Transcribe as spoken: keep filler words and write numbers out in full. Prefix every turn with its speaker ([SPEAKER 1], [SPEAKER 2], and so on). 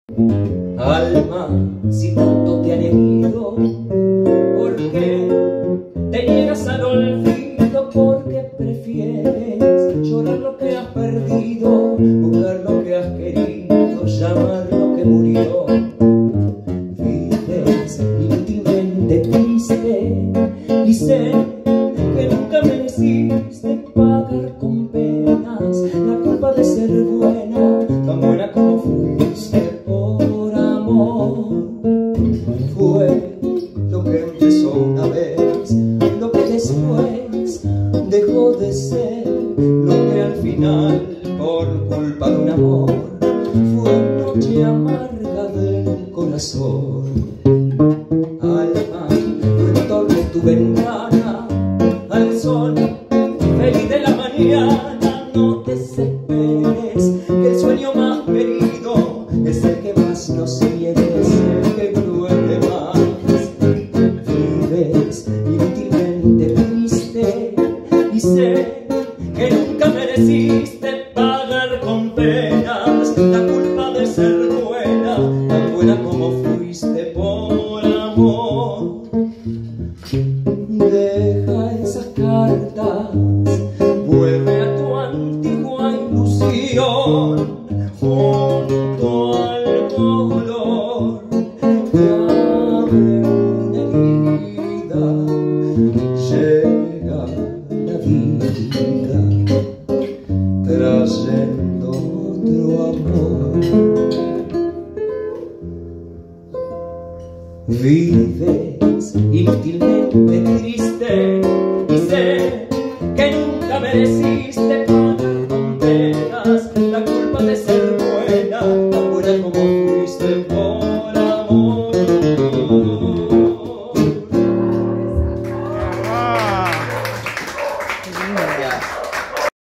[SPEAKER 1] Alma, si tanto te han herido, ¿por qué te niegas al olvido? Porque prefieres llorar lo que has perdido, buscar lo que has querido, llamar lo que murió. Vives inútilmente triste y sé que nunca mereciste pagar con penas la culpa de ser buena, tan buena como fuiste por amor. Fue lo que empezó una vez, lo que después dejó de ser, lo que al final, por culpa de un amor, fue noche amarga del corazón. Alma, no entornes tu ventana al sol feliz de la mañana, no te desesperes, que el sueño más querido es el que más nos quiere, es el que duele más. Vives inútilmente triste y sé que nunca mereciste pagar con penas la culpa de ser buena, tan buena como fuiste por amor. Deja esas cartas, vuelve a tu antigua ilusión, junto al dolor que abre una herida, llega la vida trayendo otro amor. Vives inútilmente triste y sé que nunca mereciste